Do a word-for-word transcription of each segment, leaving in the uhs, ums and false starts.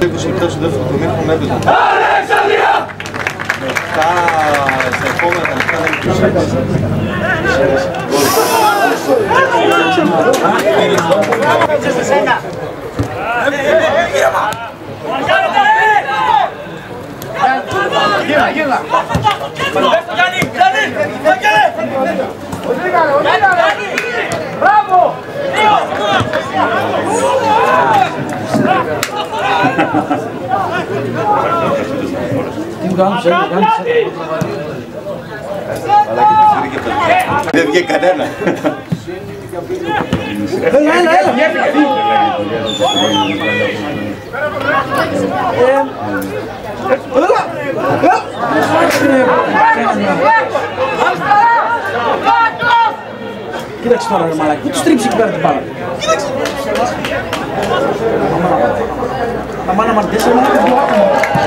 είκοσι λεπτά στο δεύτερο ημίχρονο έπαιζε. Αλεξανδρία! Μετά στα επόμενα τα λεπτά δεν υπήρξε. Γύρνα, γύρνα! Μπράβο! Τι μου κάνεις, δεν βγήκε κανένα. Έλα, έλα, έλα! Κοίταξε τώρα ρε μαλάκι, πού τους τρίψει εκεί πέρα την μπάλα. Κοίταξε! Τα μάνα μας τέσσερα μάνα την μπάλα.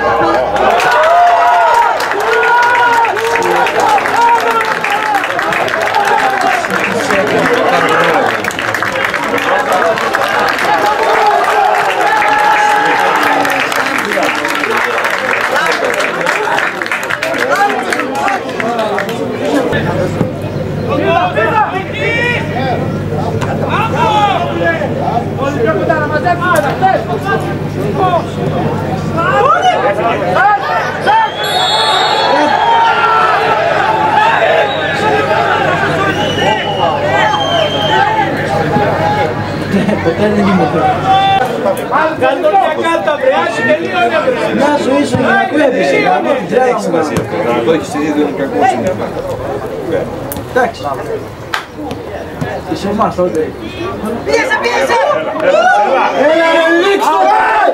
Ποτέ δεν είμαι εδώ. Κάνε τον μια κάρτα βρε, άσου τελείωνε βρε. Να σου είσαι γυναικού έπισε, γάμο την τρέλα μου. Το έχεις ήδη είναι κακό συνήθω. Εντάξει. Είσαι εμάς τότε. Πίεσε, πίεσε! Έλα ρε λίξ το!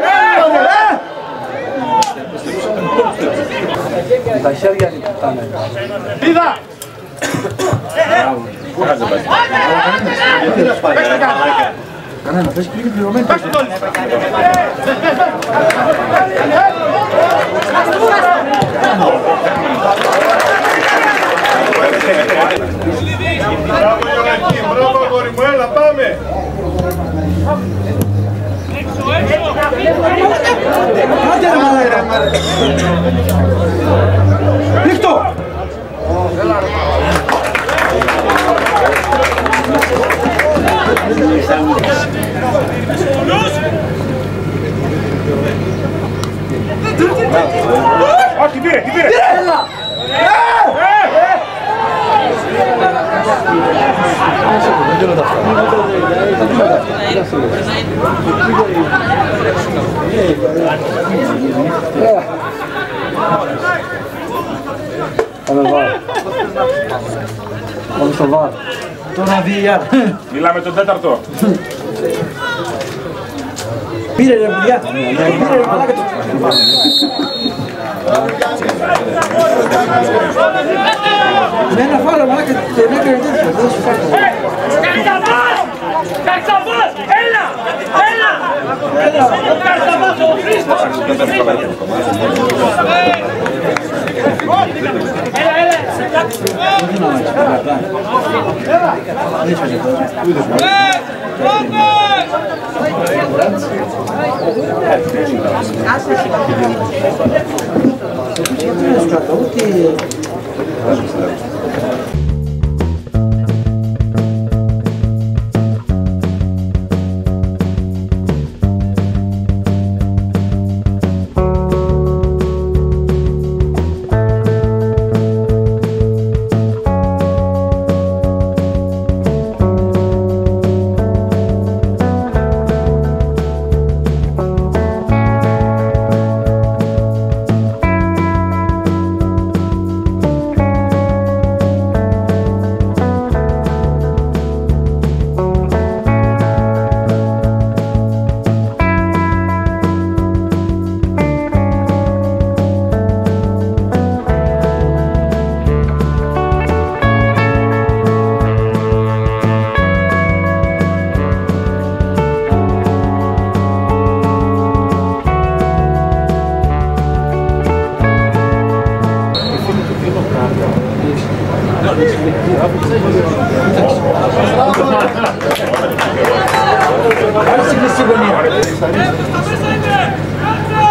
Τα χέρια είναι πουτάνα. Πίδα! Κανένα, πες και είναι πληρωμένη. Μπράβο Γιωργάκη, μπράβο αγόρι μου, έλα πάμε! Άντε ρε μαλάκα! Λίχτω! Όχι, πήρε, τι πήρε! Έλα! Πάμε βάρ. Πάμε στο βάρ. Τώρα βι αρ. Μιλάμε τον τέταρτο. Πήρε ρε παιδιά. Πήρε ρε μαλάκα το. Με ένα φάουλο μαλάκα δεν έκανε τέτοιο. Δεν σου φάει. Καρσαβάς! Καρσαβάς! Έλα! Έλα! Ο Καρσαβάς, ο Χρήστος! Έλα, έλα! Άλλη συγκλειστή γωνία.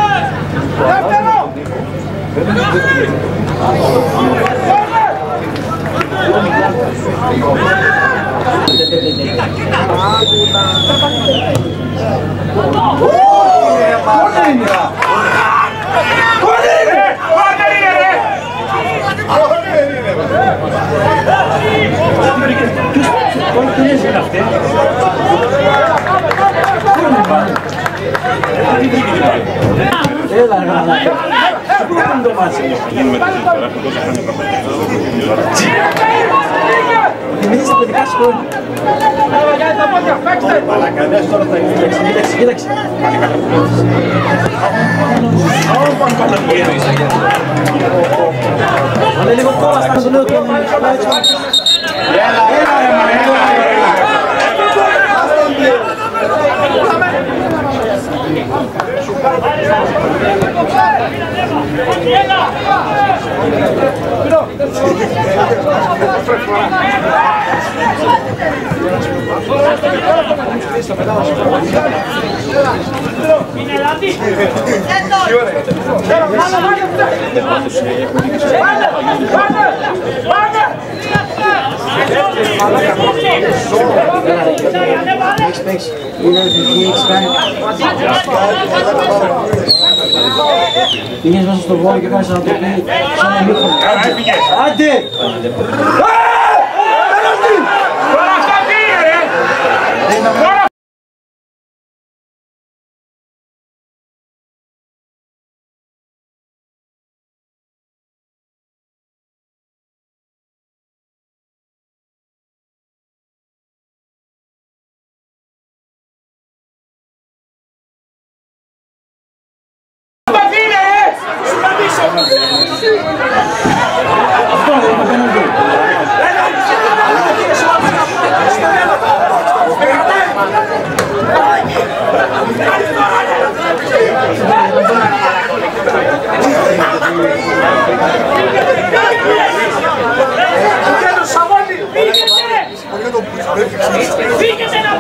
Έλα, γράμματα. Πού είναι το μάτσι. Θυμήθεις τα παιδικά σου χρόνια. Κοίταξε, κοίταξε. Βάλε λίγο κόλλα στα σου λέω. Έλα, έλα, έλα. Πήγες μέσα στο βόλιο και κάνεις να το πει σαν να μην χωρί. Άντε! Τώρα αυτά τι είναι ρε! Φύγετε να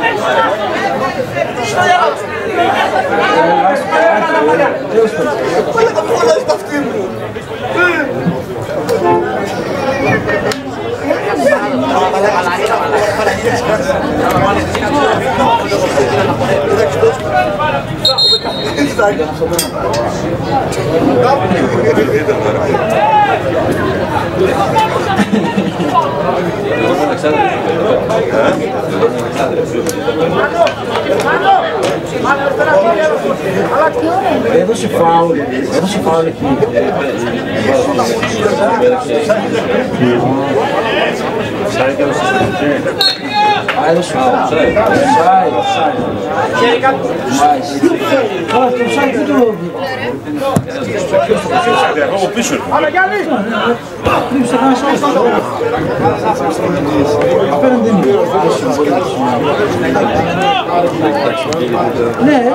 Έδωσε φάουλ, έδωσε φάουλ εκεί. Έδωσε φάουλ, Τώρα το ψάκι δεν το... Εγώ πίσω. Κρύψε κανένα σώμα. Απέναντι είναι. Ναι.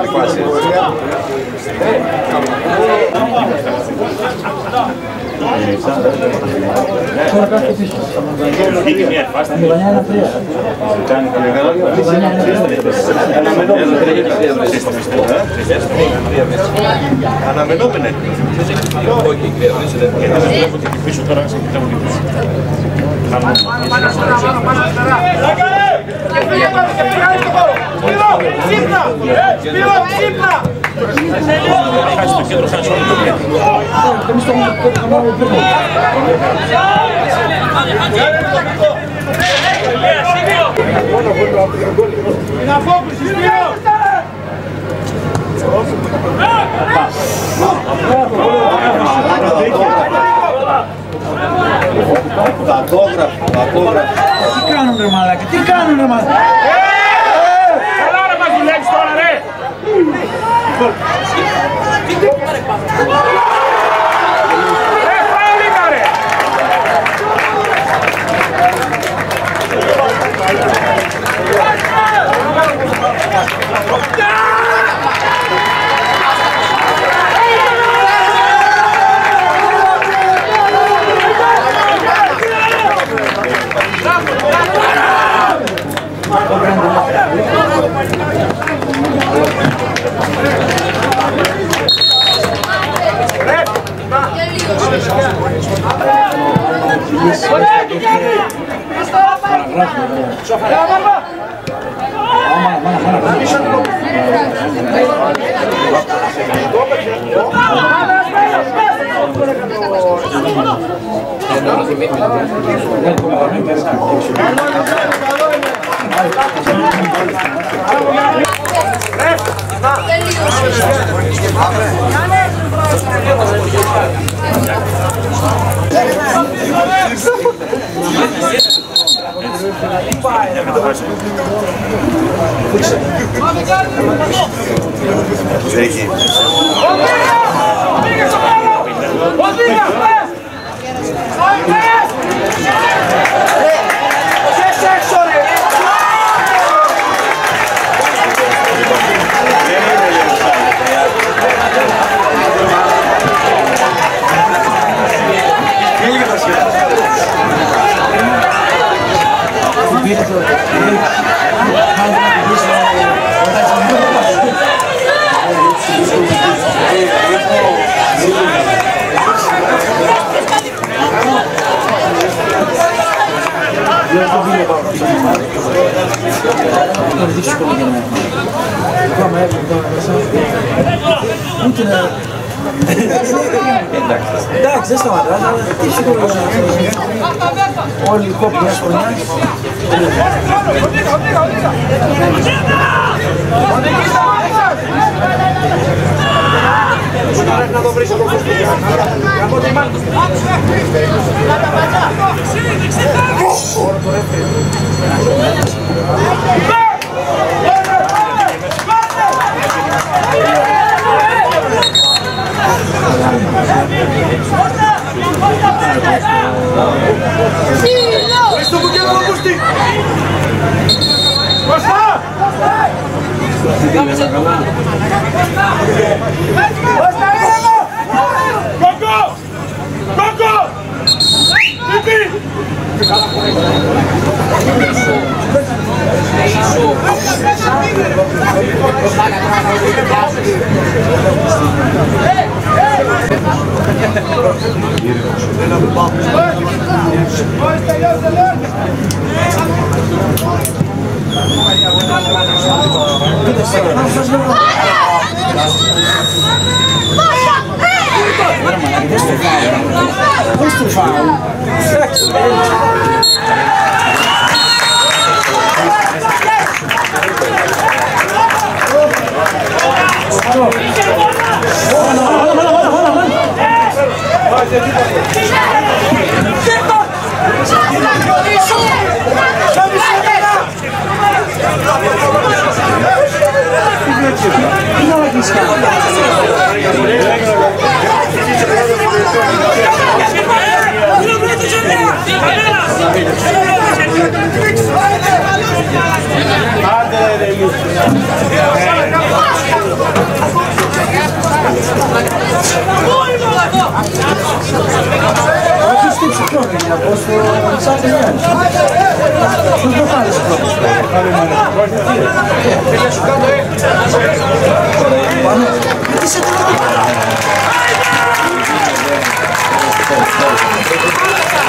Τώρα κάτι πίσω. Τα Μιλανιά είναι τρία. Τα Μιλανιά είναι τρία. Αναμενόμενε. Γιατί δεν βλέπω και εκεί πίσω τώρα, σε κοιτάω και πίσω. Πάνω αριστερά, πάνω αριστερά. Και πήγε πάνω και πήγανε στο χώρο. Σπύρο, ξύπνα! Σπύρο, ξύπνα! Χάσει το κέντρο, χάσει όλο το κέντρο. Εμείς το κάνουμε πίσω. Είναι απόκριση, Σπύρο! Κακόγραφο, κακόγραφο. Τι κάνουν ρε μαλάκα, τι κάνουν ρε μαλάκα. Καλά ρε μας δουλεύεις τώρα ρε! Ρε φάουλικα ρε! Εντάξει, δεν σταματάς, αλλά τι σίγουρο όλοι οι κόποι μιας χρονιάς. Να το βρεις από το σπίτι. Από τη μάνα. Βρες το μπουκέλο να πούστη. Κώστα! Κόκο! Κόκο! Πίπι! Πάμε.